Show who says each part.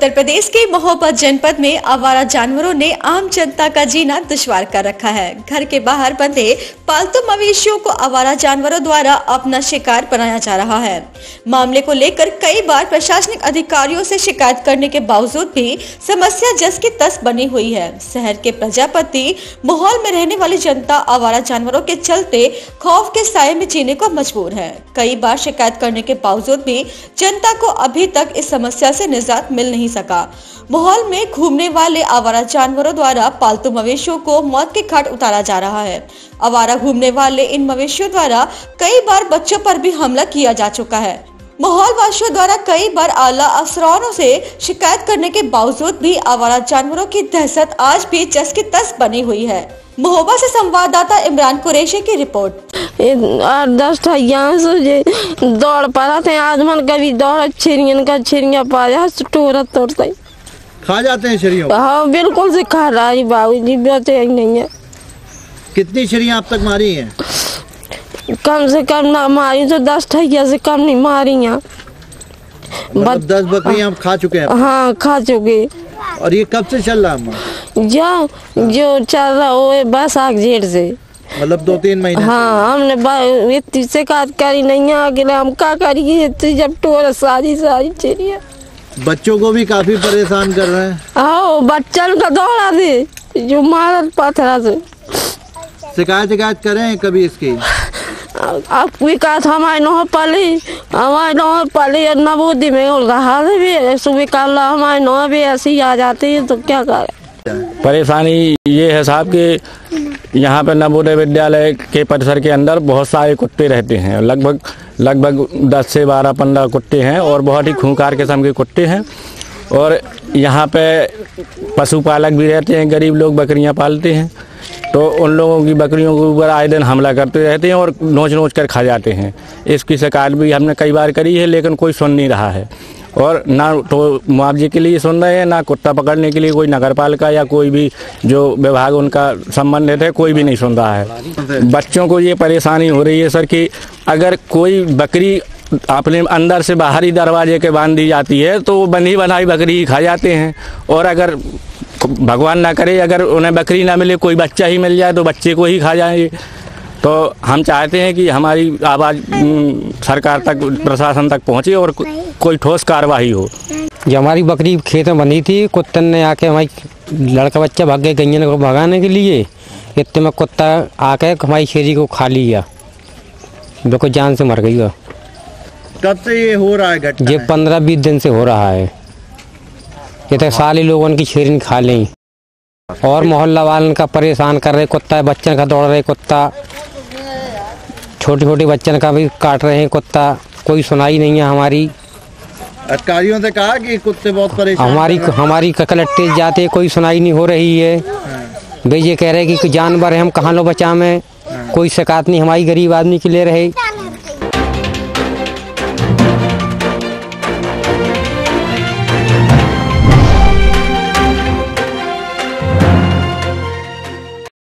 Speaker 1: उत्तर प्रदेश के महोबा जनपद में आवारा जानवरों ने आम जनता का जीना दुश्वार कर रखा है। घर के बाहर बंधे पालतू मवेशियों को आवारा जानवरों द्वारा अपना शिकार बनाया जा रहा है। मामले को लेकर कई बार प्रशासनिक अधिकारियों से शिकायत करने के बावजूद भी समस्या जस की तस बनी हुई है। शहर के प्रजापति माहौल में रहने वाली जनता आवारा जानवरों के चलते खौफ के साये में जीने को मजबूर है। कई बार शिकायत करने के बावजूद भी जनता को अभी तक इस समस्या से निजात मिल नहीं सका। माहौल में घूमने वाले आवारा जानवरों द्वारा पालतू मवेशियों को मौत के घाट उतारा जा रहा है। आवारा घूमने वाले इन मवेशियों द्वारा कई बार बच्चों पर भी हमला किया जा चुका है। माहौल वासियों द्वारा कई बार आला अफसरों से शिकायत करने के बावजूद भी आवारा जानवरों की दहशत आज भी जस की तस बनी हुई है। महोबा से संवाददाता इमरान कुरैशी की रिपोर्ट।
Speaker 2: 8-10 ठैया से दौड़ पड़ा थे आज मन कभी दौड़ छिड़िया पाया टोरा तोड़ते
Speaker 3: खा जाते हैं चिड़ियों।
Speaker 2: हाँ बिल्कुल से खा रहा है बाबूजी, बचे ही नहीं है।
Speaker 3: कितनी चिड़िया अब तक मारी हैं?
Speaker 2: कम से कम ना मारी तो 10 ठैया से कम नहीं मारी हैं।
Speaker 3: 10 बकरियां खा चुके हैं?
Speaker 2: हाँ खा चुके।
Speaker 3: और ये कब से चल रहा है?
Speaker 2: जो चल रहा हो बस आग जेठ से,
Speaker 3: मतलब 2-3 महीने।
Speaker 2: हाँ हमने इतनी शिकायत करी नहीं है, आगे हम क्या करिए जब टोर सारी चिड़िया।
Speaker 3: बच्चों को भी काफी परेशान कर रहे हैं।
Speaker 2: हाँ बच्चन का दौड़ा दे जो मारल पत्थरा से।
Speaker 3: शिकायत करें कभी इसकी?
Speaker 2: अब विकास हमारे नौ पले नवोदी में भी सुबह कल हमारे नौ भी ऐसी आ जाती है तो क्या करें।
Speaker 4: परेशानी ये है साहब कि यहाँ पे नवोदय विद्यालय के परिसर के अंदर बहुत सारे कुत्ते रहते हैं। लगभग 10 से 12-15 कुत्ते हैं और बहुत ही खूंखार किस्म के कुत्ते हैं। और यहाँ पे पशुपालक भी रहते हैं, गरीब लोग बकरियाँ पालते हैं, तो उन लोगों की बकरियों के ऊपर आए दिन हमला करते रहते हैं और नोच कर खा जाते हैं। इसकी शिकायत भी हमने कई बार करी है लेकिन कोई सुन नहीं रहा है। और ना तो मुआवजे के लिए सुन रहे हैं, ना कुत्ता पकड़ने के लिए कोई नगर पालिका या कोई भी जो विभाग उनका संबंधित है कोई भी नहीं सुन रहा है। बच्चों को ये परेशानी हो रही है सर कि अगर कोई बकरी अपने अंदर से बाहरी दरवाजे के बांध दी जाती है तो वो बंधी बनाई बकरी खा जाते हैं। और अगर भगवान ना करे अगर उन्हें बकरी ना मिले, कोई बच्चा ही मिल जाए तो बच्चे को ही खा जाएंगे। तो हम चाहते हैं कि हमारी आवाज़ सरकार तक, प्रशासन तक पहुँचे और कोई ठोस कार्रवाई हो।
Speaker 5: जो हमारी बकरी खेत में बंधी थी, कुत्ते ने आके हमारी लड़का बच्चा भाग गए गैया को भगाने के लिए। इतने में कुत्ता आके हमारी शेरी को खा लिया, बिल्कुल जान से मर गई।
Speaker 3: कब से ये हो रहा है घटना?
Speaker 5: ये 15-20 दिन से हो रहा है। ये तो साले लोगों की शेरी खा ली और मोहल्ला वालों का परेशान कर रहे। कुत्ता बच्चन का दौड़ रहे, कुत्ता छोटे बच्चन का भी काट रहे हैं कुत्ता। कोई सुनाई नहीं है हमारी।
Speaker 3: अधिकारियों से कहा कि कुत्ते बहुत परेशान
Speaker 5: हमारी कलेक्टर जाते कोई सुनाई नहीं हो रही है। वे ये कह रहे कि जानवर है हम कहाँ लो बचा में, कोई शिकायत नहीं हमारी गरीब आदमी की ले रहे।